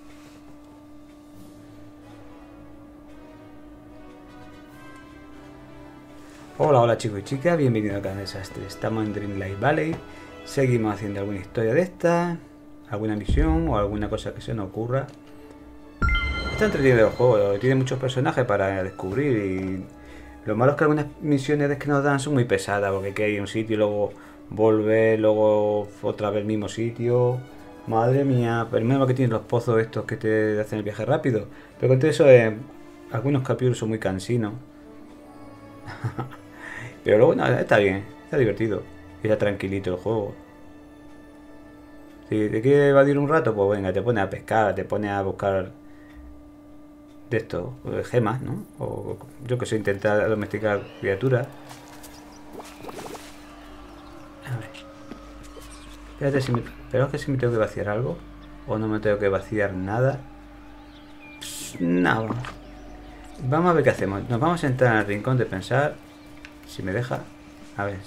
Hola, hola chicos y chicas, bienvenidos al canal Desastre. Estamos en Dreamlight Valley. Seguimos haciendo alguna historia de esta, alguna misión o alguna cosa que se nos ocurra. Está entretenido el juego, tiene muchos personajes para descubrir y lo malo es que algunas misiones que nos dan son muy pesadas, porque hay que ir a un sitio y luego volver, luego otra vez el mismo sitio. Madre mía, pero menos que tienen los pozos estos que te hacen el viaje rápido. Pero con todo eso, algunos capítulos son muy cansinos. Pero luego nada, está bien, está divertido. Está tranquilito el juego. Si te quieres evadir un rato, pues venga, te pones a pescar, te pones a buscar de esto, gemas, ¿no? O yo que sé, intentar domesticar criaturas. A ver. Espérate si me... Pero es que si me tengo que vaciar algo. O no me tengo que vaciar nada. No. Vamos a ver qué hacemos. Nos vamos a entrar en el rincón de pensar. Si me deja. A ver.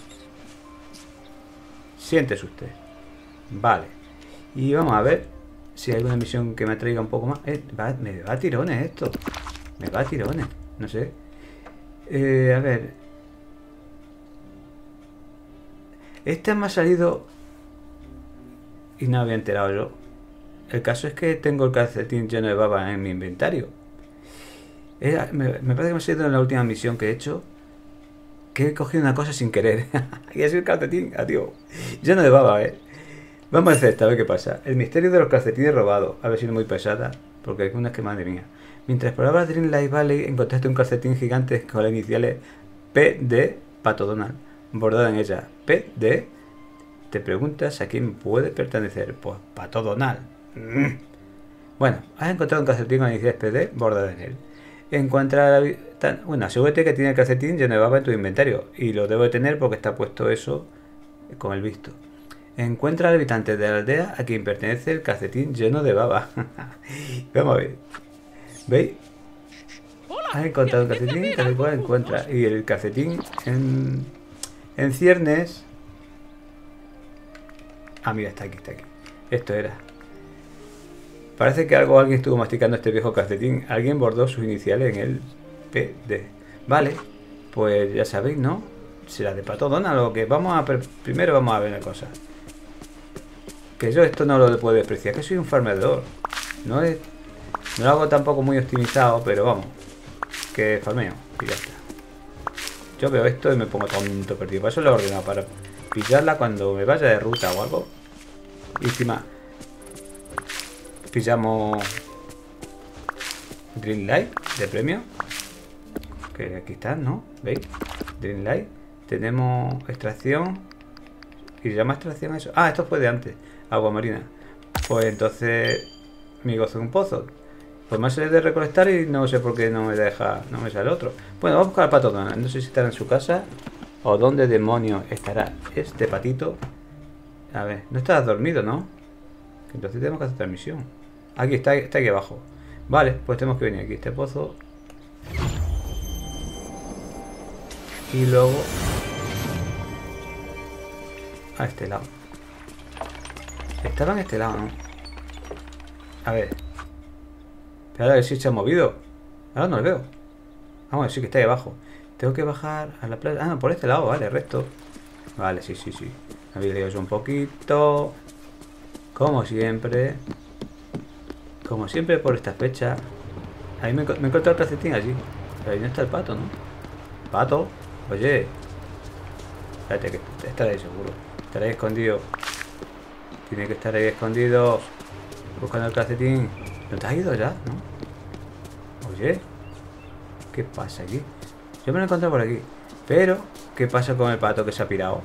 Siéntese usted. Vale. Y vamos a ver si hay alguna misión que me atraiga un poco más. Me va a tirones esto. Me va a tirones. No sé. A ver. Este me ha salido y no había enterado yo. El caso es que tengo el calcetín lleno de baba en mi inventario. Me parece que me ha salido en la última misión que he hecho. Que he cogido una cosa sin querer. Y ha sido el calcetín, adiós. Lleno de baba, Vamos a hacer esta, a ver qué pasa. El misterio de los calcetines robados. A ver si no es muy pesada. Porque hay unas que madre mía. Mientras explorabas Dreamlight Valley, encontraste un calcetín gigante con las iniciales PD, Pato Donald, bordada en ella. PD. Te preguntas a quién puede pertenecer. Pues Pato Donald. Bueno, has encontrado un calcetín con las iniciales PD bordada en él. Encuentra bueno, asegúrate que tiene el calcetín lleno de baba en tu inventario. Y lo debo de tener porque está puesto eso con el visto. Encuentra al habitante de la aldea a quien pertenece el calcetín lleno de baba. Vamos a ver. ¿Veis? Has encontrado un calcetín, tal cual encuentra. Y el calcetín en ciernes. Ah, mira, está aquí, está aquí. Esto era. Parece que alguien estuvo masticando este viejo calcetín. Alguien bordó sus iniciales en el PD. Vale, pues ya sabéis, ¿no? Será de Pato Donald o que vamos a... Primero vamos a ver una cosa. Que yo esto no lo puedo despreciar, que soy un farmeador. No lo hago tampoco muy optimizado, pero vamos. Que farmeo y ya está. Yo veo esto y me pongo tonto perdido. Por eso lo he ordenado, para pillarla cuando me vaya de ruta o algo. Y encima pillamos Dreamlight de premio. Que aquí están, ¿no? ¿Veis? Dreamlight. Tenemos extracción. ¿Y se llama extracción eso? Ah, esto fue de antes. Agua marina. Pues entonces me gozo de un pozo. Pues me sale de recolectar y no sé por qué no me deja. No me sale otro. Bueno, vamos a buscar al Pato Donald. No sé si estará en su casa o dónde demonios estará este patito. A ver, no estarás dormido, ¿no? Entonces tenemos que hacer transmisión. Aquí está aquí abajo. Vale, pues tenemos que venir aquí a este pozo. Y luego a este lado. Estaba en este lado, ¿no? A ver. Pero a ver si se ha movido. Ahora no lo veo. Vamos a ver, sí que está ahí abajo. Tengo que bajar a la playa. Ah, no, por este lado, vale, recto. Vale, sí. Me había leído yo un poquito. Como siempre. Como siempre por esta fecha. Ahí me he encontrado el calcetín allí. Pero ahí no está el pato, ¿no? Pato, oye. Espérate que estará ahí seguro. Estará ahí escondido. Tiene que estar ahí escondido. Buscando el calcetín. ¿No te has ido ya? ¿No? Oye. ¿Qué pasa aquí? Yo me lo he encontrado por aquí. Pero, ¿qué pasa con el pato que se ha pirado?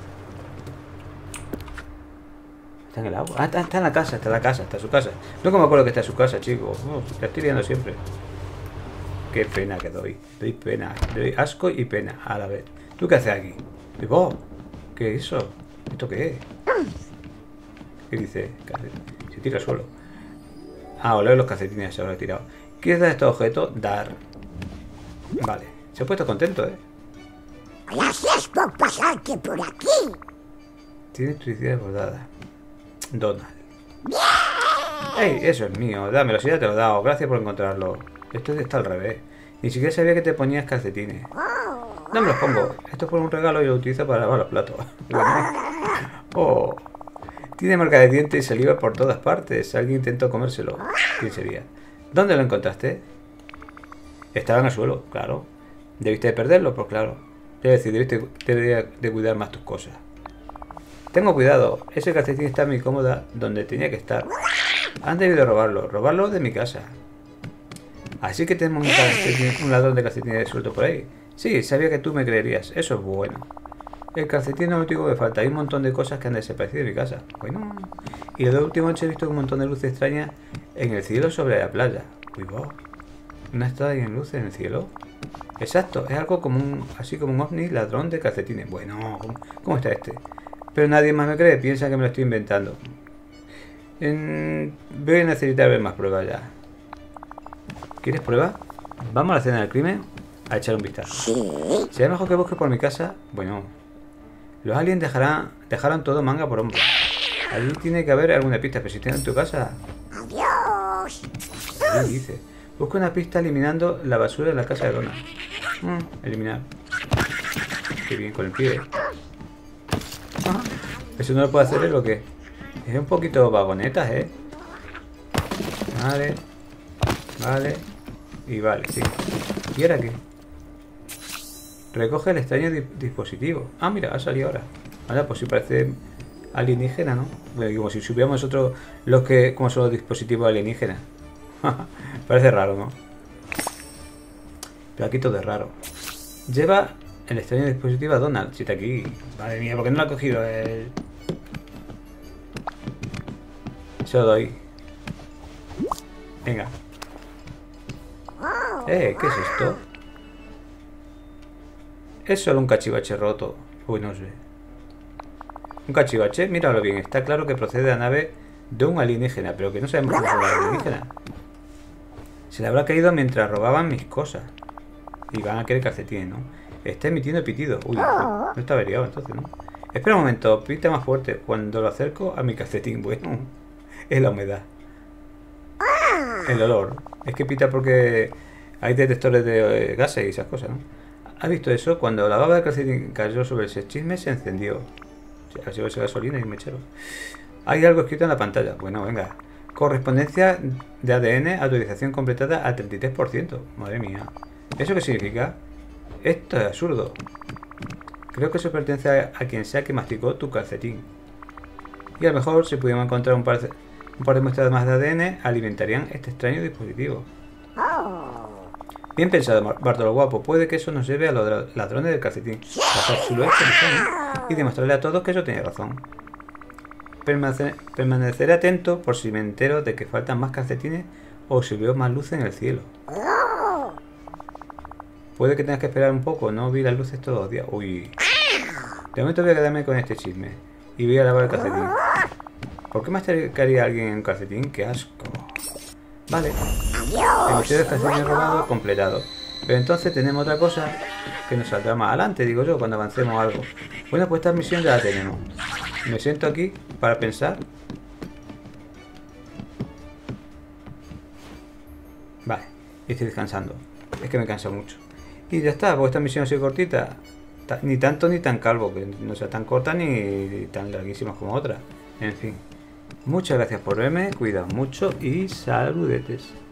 ¿Está en el agua? Ah, está en la casa, está en su casa. No me acuerdo que está en su casa, chicos. La estoy viendo siempre. Qué pena que doy. Doy pena. Doy asco y pena a la vez. ¿Tú qué haces aquí? Digo, ¿qué es eso? ¿Esto qué es? ¿Qué dice? Se tira al suelo. Ah, oleo los calcetines, se lo he tirado. ¿Quieres dar este objeto? Dar. Vale. Se ha puesto contento, Gracias por pasarte por aquí. Tienes tu idea bordada. Donald. ¡Ey! Eso es mío. Dámelo, si ya te lo he dado. Gracias por encontrarlo. Esto está al revés. Ni siquiera sabía que te ponías calcetines. No me los pongo. Esto fue un regalo y lo utilizo para lavar los platos. Bueno. Oh. Tiene marca de dientes y saliva por todas partes. Alguien intentó comérselo. ¿Quién sería? ¿Dónde lo encontraste? Estaba en el suelo, claro. ¿Debiste de perderlo? Pues claro. Es decir, debiste de cuidar más tus cosas. Tengo cuidado. Ese calcetín está en mi cómoda donde tenía que estar. Han debido robarlo. Robarlo de mi casa. Así que tenemos un ladrón de calcetines suelto por ahí. Sí, sabía que tú me creerías. Eso es bueno. El calcetín no es lo único que falta. Hay un montón de cosas que han desaparecido de mi casa. Bueno. Y la última noche he visto un montón de luces extrañas en el cielo sobre la playa. Uy, wow. ¿Una extraña luz en el cielo? Exacto. Es algo como así como un ovni ladrón de calcetines. Bueno, ¿cómo está este? Pero nadie más me cree. Piensa que me lo estoy inventando. Voy a necesitar ver más pruebas ya. ¿Quieres pruebas? Vamos a la escena del crimen a echar un vistazo. ¿Sería mejor que busque por mi casa? Bueno, los aliens dejarán todo manga por hombro. Allí tiene que haber alguna pista, pero si está en tu casa. Adiós. ¿Qué dice? Busca una pista eliminando la basura de la casa de Donna. Eliminar. Qué bien con el pie. Eso no lo puedo hacer, ¿es lo que? Es un poquito vagonetas, ¿eh? Vale. Vale. Y vale, sí. ¿Y ahora qué? Recoge el extraño dispositivo. Ah, mira, ha salido ahora. Ahora, pues sí parece alienígena, ¿no? Bueno, como si supiéramos nosotros cómo son los dispositivos alienígenas. Parece raro, ¿no? Pero aquí todo es raro. Lleva el extraño dispositivo a Donald. Si está aquí. Madre mía, ¿por qué no lo ha cogido él? Se lo doy. Venga. ¿Qué es esto? Es solo un cachivache roto. Uy, no sé. Un cachivache, míralo bien. Está claro que procede de la nave de un alienígena, pero que no sabemos cómo es la alienígena. Se le habrá caído mientras robaban mis cosas. Y van a querer calcetines, ¿no? Está emitiendo pitido. Uy, no está averiado entonces, ¿no? Espera un momento, pita más fuerte. Cuando lo acerco a mi calcetín, bueno, es la humedad. El olor. Es que pita porque hay detectores de gases y esas cosas, ¿no? ¿Has visto eso? Cuando la baba de calcetín cayó sobre ese chisme, se encendió. Ha sido esa gasolina y un mechero. Hay algo escrito en la pantalla. Bueno, venga. Correspondencia de ADN, autorización completada al 33%. Madre mía. ¿Eso qué significa? Esto es absurdo. Creo que eso pertenece a quien sea que masticó tu calcetín. Y a lo mejor, si pudiéramos encontrar un par de muestras más de ADN, alimentarían este extraño dispositivo. Bien pensado, Bartolo guapo. Puede que eso nos lleve a los ladrones del calcetín. Y demostrarle a todos que eso tiene razón. Permaneceré atento por si me entero de que faltan más calcetines o si veo más luces en el cielo. Puede que tengas que esperar un poco. No vi las luces todos los días. Uy. De momento voy a quedarme con este chisme. Y voy a lavar el calcetín. ¿Por qué mastericaría alguien en un calcetín? ¡Qué asco! Vale. El misterio del calcetín robado completado. Pero entonces tenemos otra cosa que nos saldrá más adelante, digo yo, cuando avancemos algo. Bueno, pues esta misión ya la tenemos. Me siento aquí para pensar. Vale, y estoy descansando. Es que me cansa mucho. Y ya está, pues esta misión ha sido cortita. Ni tanto ni tan calvo, que no sea tan corta ni tan larguísima como otra. En fin. Muchas gracias por verme, cuidaos mucho y saludetes.